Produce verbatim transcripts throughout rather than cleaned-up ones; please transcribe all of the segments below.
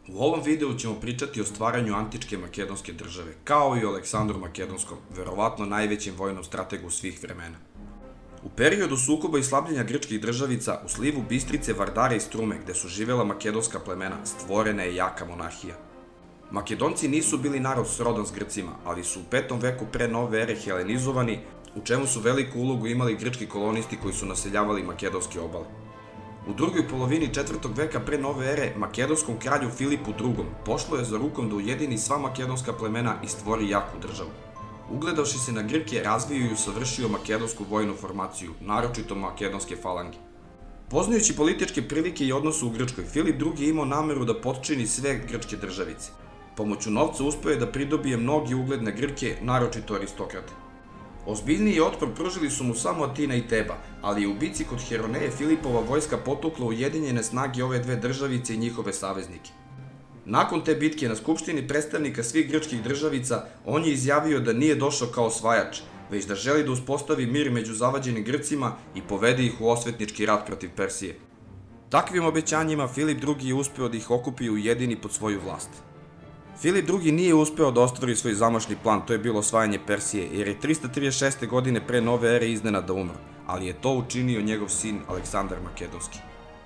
U ovom videu ćemo pričati o stvaranju antičke makedonske države, kao i o Aleksandru Makedonskom, verovatno najvećem vojnom strategu svih vremena. U periodu sukoba i slabljenja grčkih državica, u slivu Bistrice, Vardare i Strume, gde su živela makedonska plemena, stvorena je jaka monarhija. Makedonci nisu bili narod srodan s Grcima, ali su u petom veku pre nove ere helenizovani, u čemu su veliku ulogu imali grčki kolonisti koji su naseljavali makedonske obale. U drugoj polovini četvrtog veka pre nove ere, makedonskom kralju Filipu drugom pošlo je za rukom da ujedini sva makedonska plemena i stvori jaku državu. Ugledavši se na Grke, razvio i usavršio makedonsku vojnu formaciju, naročito makedonske falange. Poznajući političke prilike i odnose u Grčkoj, Filip drugi je imao nameru da potčini sve grčke državice. Pomoću novca uspeo je da pridobije mnogi ugled na Grke, naročito aristokrate. Ozbiljniji otpor pružili su mu samo Atina i Teba, ali u bici kod Heroneje Filipova vojska potukla ujedinjene snage ove dve državice i njihove saveznike. Nakon te bitke na skupštini predstavnika svih grčkih državica, on je izjavio da nije došao kao osvajač, već da želi da uspostavi mir među zavađenim Grcima i povede ih u osvetnički rat protiv Persije. Takvim obećanjima Filip drugi je uspeo da ih okupi i ujedini pod svoju vlast. Filip drugi nije uspeo da ostvari svoj zamašni plan, to je bilo osvajanje Persije, jer je trista trideset šeste. godine pre nove ere iznenada umro, ali je to učinio njegov sin Aleksandar Makedonski.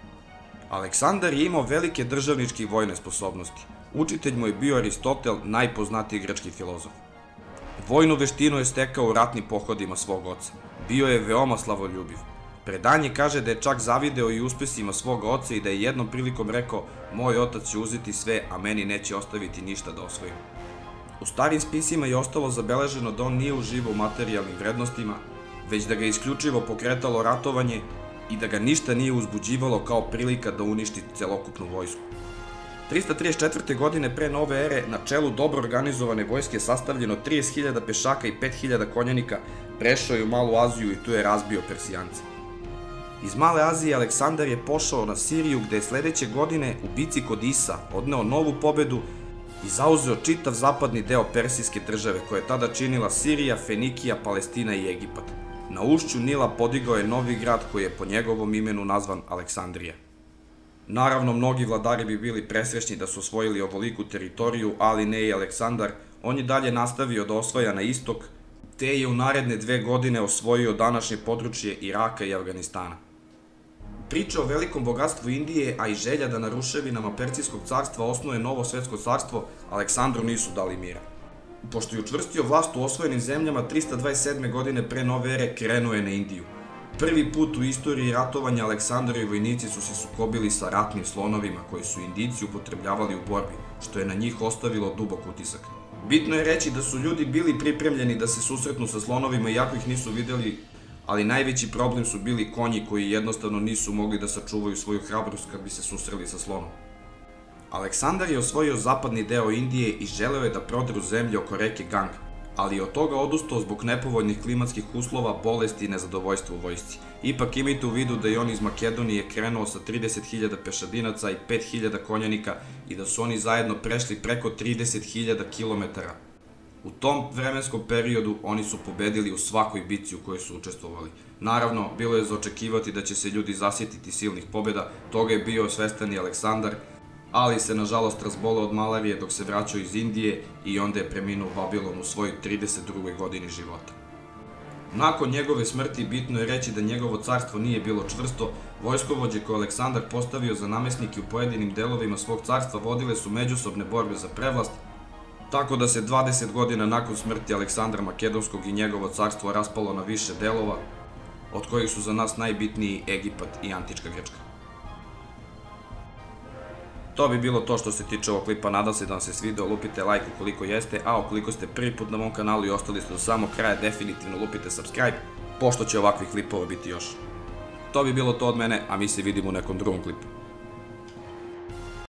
Aleksandar je imao velike državničke i vojne sposobnosti. Učitelj mu je bio Aristotel, najpoznatiji grčki filozof. Vojnu veštinu je stekao u ratnim pohodima svog oca. Bio je veoma slavoljubiv. Predanje kaže da je čak zavideo i uspesima svoga oca i da je jednom prilikom rekao: "Moj otac će uzeti sve, a meni neće ostaviti ništa da osvojim." U starim spisima je ostalo zabeleženo da on nije uživao u materijalnim vrednostima, već da ga je isključivo pokretalo ratovanje i da ga ništa nije uzbuđivalo kao prilika da uništi celokupnu vojsku. trista trideset četvrte. godine pre nove ere na čelu dobro organizovane vojske sastavljeno trideset hiljada pešaka i pet hiljada konjanika prešao je u Malu Aziju i tu je razbio Persijance. Iz Male Azije Aleksandar je pošao na Siriju, gde je sledeće godine u bici kod Isa odneo novu pobedu i zauzeo čitav zapadni deo Persijske države, koja je tada činila Sirija, Fenikija, Palestina i Egipat. Na ušću Nila podigao je novi grad koji je po njegovom imenu nazvan Aleksandrija. Naravno, mnogi vladari bi bili presrećni da su osvojili ovoliku teritoriju, ali ne i Aleksandar. On je dalje nastavio da osvaja na istok, te je u naredne dve godine osvojio današnje područje Iraka i Afganistana. Priča o velikom bogatstvu Indije, a i želja da na ruševinama Persijskog carstva osnuje novo svetsko carstvo, Aleksandru nisu dali mira. Pošto je učvrstio vlast u osvojenim zemljama, trista dvadeset sedme. godine pre nove ere krenuo je na Indiju. Prvi put u istoriji ratovanja Aleksandrovi vojnici su se sukobili sa ratnim slonovima koji su Indijci upotrebljavali u borbi, što je na njih ostavilo dubok utisak. Bitno je reći da su ljudi bili pripremljeni da se susretnu sa slonovima iako ih nisu videli, ali najveći problem su bili konji koji jednostavno nisu mogli da sačuvaju svoju hrabrost kad bi se susreli sa slonom. Aleksandar je osvojio zapadni deo Indije i želeo je da prodre zemlje oko reke Gang, ali je od toga odustao zbog nepovoljnih klimatskih uslova, bolesti i nezadovoljstva u vojsci. Ipak imajte u vidu da je on iz Makedonije krenuo sa trideset hiljada pešadinaca i pet hiljada konjanika i da su oni zajedno prešli preko trideset hiljada kilometara. U tom vremenskom periodu oni su pobedili u svakoj bitci u kojoj su učestvovali. Naravno, bilo je za očekivati da će se ljudi zasjetiti silnih pobeda, toga je bio svestan i Aleksandar, ali se nažalost razboleo od malarije dok se vraćao iz Indije i onda je preminuo u Babilonu u svojoj trideset drugoj. godini života. Nakon njegove smrti bitno je reći da njegovo carstvo nije bilo čvrsto, vojskovođe koje Aleksandar postavio za namesnike u pojedinim delovima svog carstva vodile su međusobne borbe za prevlast, tako da se dvadeset godina nakon smrti Aleksandra Makedonskog i njegovo carstvo raspalo na više delova, od kojih su za nas najbitniji Egipat i antička Grčka. To bi bilo to što se tiče ovog klipa, nadam se da vam se svideo, lupite like ukoliko jeste, a ukoliko ste prvi put na mom kanalu i ostali ste do samog kraja, definitivno lupite subscribe, pošto će ovakvih klipova biti još. To bi bilo to od mene, a mi se vidimo u nekom drugom klipu.